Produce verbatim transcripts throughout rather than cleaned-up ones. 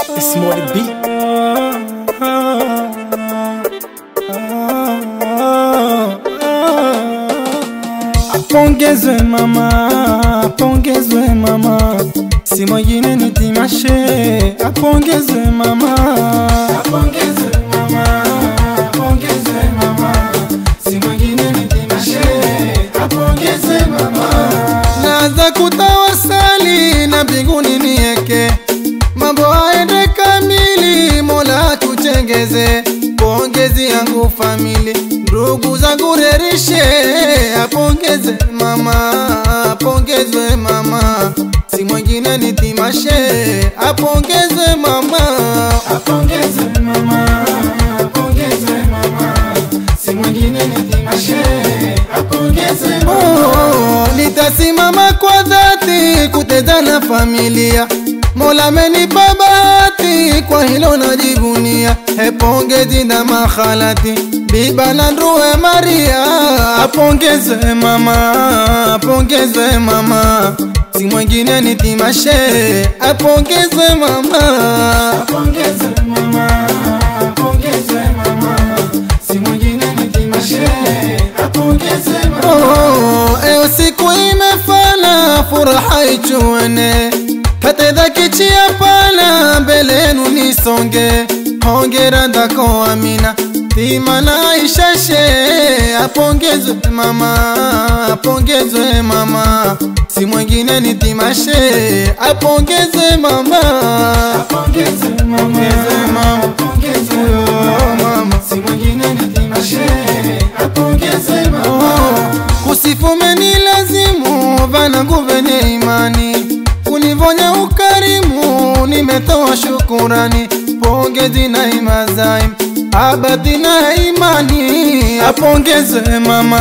It's more the beat. Apongezwe mama, apongezwe mama, si mwingine ni Timashe. Apongezwe mama, apongezwe mama, apongezwe mama, si mwingine ni Timashe. Apongezwe mama, naanza kutawasali na mbinguni nieke, mambo aende kamili, Mola tutengeze. Pongezi yangu famili, ndugu zangu rerishe. Apongezwe mama, apongezwe mama, si mwingine ni Timashe. Apongezwe mama, apongezwe mama, apongezwe mama, si mwingine ni Timashe. Apongezwe mama. Oh, nitasimama kwa dhati kuteza na familia, Mola amenipa bahati, kwa hilo najivunia. Pongezi na makhalati, biba na nduwe Maria. Apongezwe mama, apongezwe mama, si mwingine ni Timashe. Apongezwe mama, apongezwe mama, apongezwe mama, si mwingine ni Timashe. Apongezwe mama. Oh, eo siku imefana, furaha ichuene, katedha kichia pana, mbelenu nisonge. Hongera ndako Amina, Tima na Ishashe. Apongezwe mama, apongezwe mama, si mwingine ni Timashe. Apongezwe mama, apongezwe mama, apongezwe mama, si mwingine ni Timashe. Apongezwe mama. Kusifu meni lazimu, vanangu venye imani, kunivonya ukarimu, nimetoa shukurani. Pongezi na imazaim, abadi na imani. Apongezwe mama,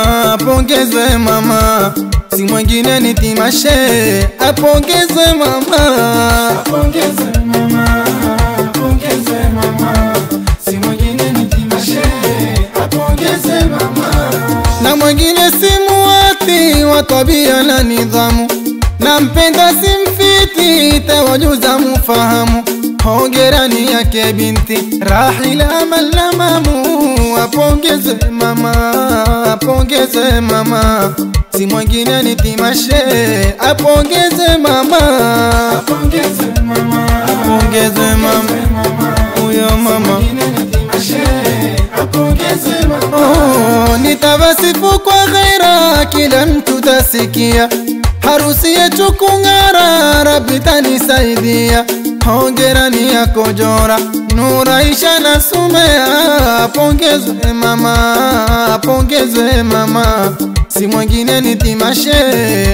apongezwe mama, si mwingine ni Timashe. Apongezwe mama, apongezwe mama, apongezwe mama, si mwingine ni Timashe. Apongezwe mama. Na mwingine si muati, wa tabia na nidhamu, nampenda simfiti, tawajuza mufahamu. Hongerani yake binti Rahila Malamamu. Apongezwe mama, apongezwe mama, si mwingine ni Timashe. Apongezwe mama, apongezwe mama, apongezwe mama, huyo mama. Apongezwe mama. Oh, nitawasifu kwa ghaira, kila mtu tasikia, harusi yetu kung'ara, Rabbi tanisaidia. Hongerani yako Jora, Nuraisha na Sumea. Apongezwe mama, apongezwe mama, si mwingine ni Timashe.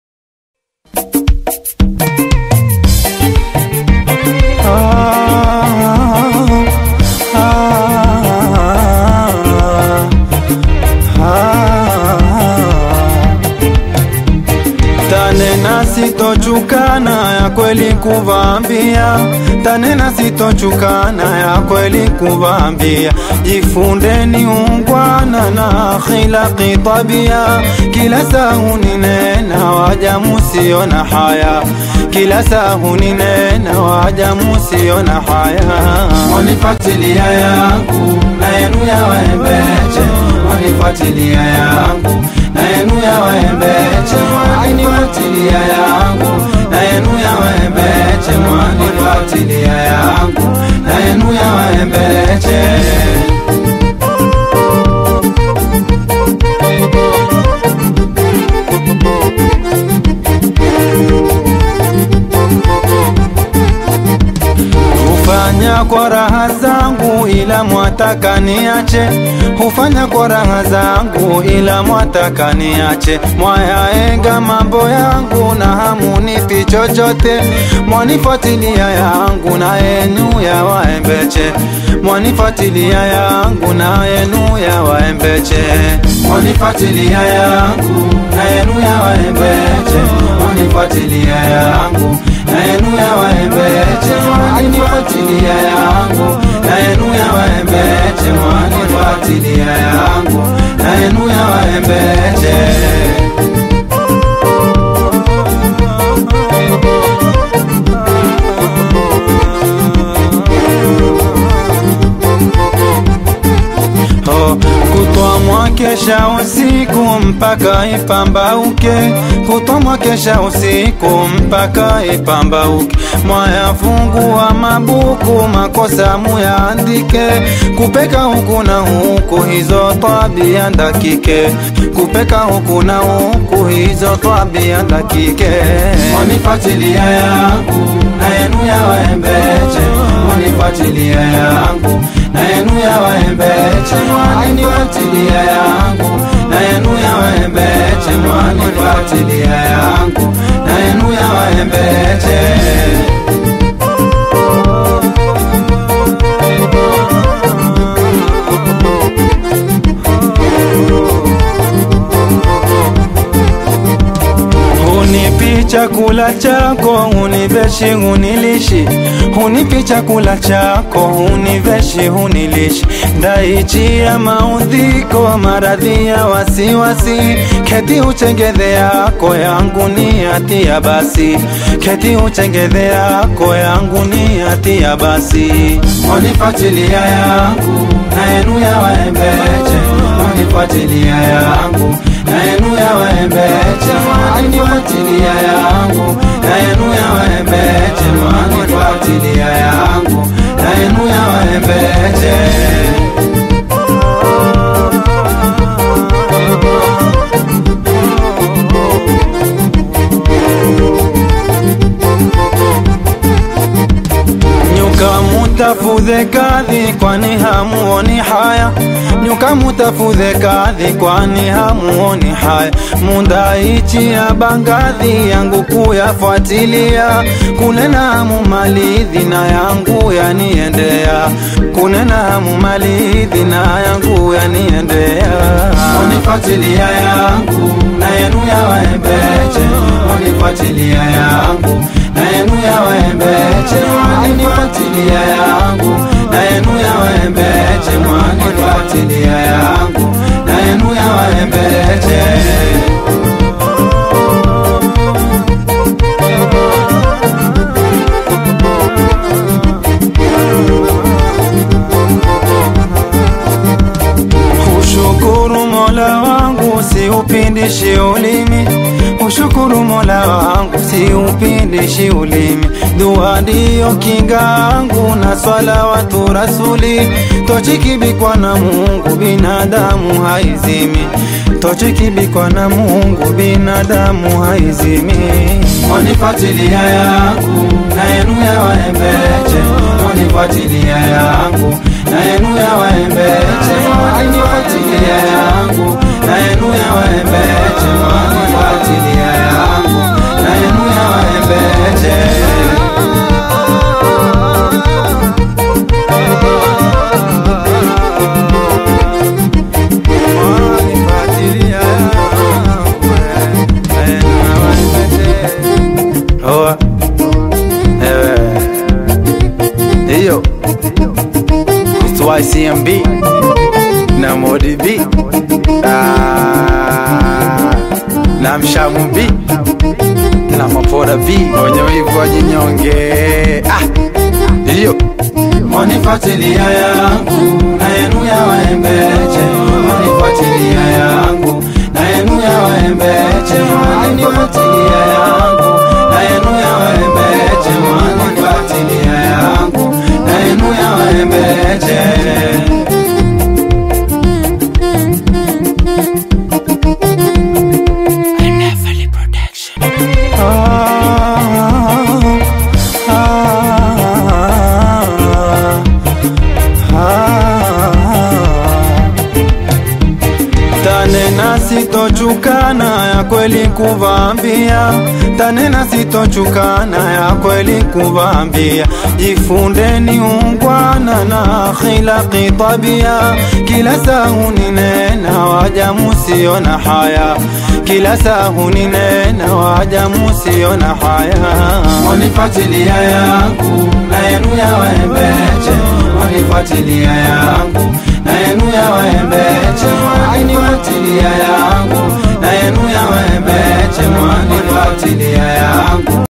Tanena sitochukana, ya kweli kuvambia. Tanena sitochukana, ya kweli kuvambia. Jifundeni ungwana na khilaqi tabia, kila sahuni nena waja musiona haya, kila sahuni nena waja musiona haya. Wanifatilia yangu na yenu ya waembeche, wanifatilia yangu na yenu ya waembeche, wanifatilia yangu na yenu ya waembeche, wanifatilia yangu na yenu ya waembeche. Hufanya kwa raha zangu ila mwataka niache, hufanya kwa raha zangu ila mwataka niache. Mwayaenga mambo yangu na hamunipi chochote, mwanifuatilia yangu na yenu ya waembeche, mwanifuatilia yangu na yenu ya waembeche, mwanifuatilia yangu na yenu ya waembeche, mwanifuatilia yangu na yenu ya waembeche, mwanifuatilia yangu na yenu ya waembeche, mwanifuatilia yangu na yenu ya waembeche. kesha usiku mpaka ipambauke, kutwa kesha usiku mpaka ipambauke. Mwayafungua mabuku makosa muyaandike, kupeka huku na huku hizo tabia ndakike, kupeka huku na huku hizo tabia ndakike. Wanifatilia yangu na yenu ya waembeche, wanifatilia yangu na yenu ya waembeche, wanifatilia yangu na yenu ya waembeche, wanifatilia yangu na yenu ya waembeche. Unipi chakula chako, univeshi unilishi, unipi chakula chako, univeshi unilishi. Ndaichi ya maudhiko, maradhi ya wasiwasi, keti uchengedhe yako yangu ni atia basi, keti uchengedhe yako yangu ni atia basi. Wanifatilia yangu na yenu ya waembeche, wanifatilia yangu na yenu ya waembeche, wanifatilia yangu na yenu ya waembeche, wanifatilia yangu na yenu ya waembeche. Nyuka mutafudhe kadhi kwani hamuoni haya, nyuka mutafudhe kadhi kwani hamuoni haya. Mundaichi ya bangadhi yangu kuyafuatilia, kunena hamu malidhi na yangu yaniendea, kunena hamu malidhi na yangu yaniendea. Wanifatilia yangu na yenu ya waembeche, wanifatilia yangu na yenu ya waembeche, wanifatilia yangu na yenu ya waembeche, wanifatilia yangu na yenu ya waembeche. Ushukuru Mola wangu si upindishi ulimi, ushukuru Mola wangu si upindishi ulimi. Dua ndiyo kinga yangu na salawatu rasuli, tochikibikwa na Mungu binadamu haizimi, tochikibikwa na Mungu binadamu haizimi. Wanifatilia yangu na yenu ya waembeche, wanifatilia yangu na yenu ya waembeche, wanifatilia yangu na yenu ya waembeche, wanifatilia yangu na yenu ya waembeche. Iyo Y C M B na Modi B na Mshamu B na Mapora B, wenye wivu wajinyonge. Ah, iyo Wanifatilia yangu na yenu ya waembeche, wanifatilia yangu na yenu ya waembeche, wanifatilia yangu na yenu ya waembeche, wanifatilia yangu na yenu ya waembeche. Tanena sitochukana ya kweli kuvambia, tanena sitochukana ya kweli kuvambia. Jifundeni ungwana na khilaqi tabia, kila sahu ninena waja musiona haya, kila sahu ninena waja musiona haya. Wanifatilia yangu na yenu ya waembeche, wanifatilia yangu na yenu ya waembeche, wanifatilia yangu na yenu ya waembeche, wanifatilia yangu.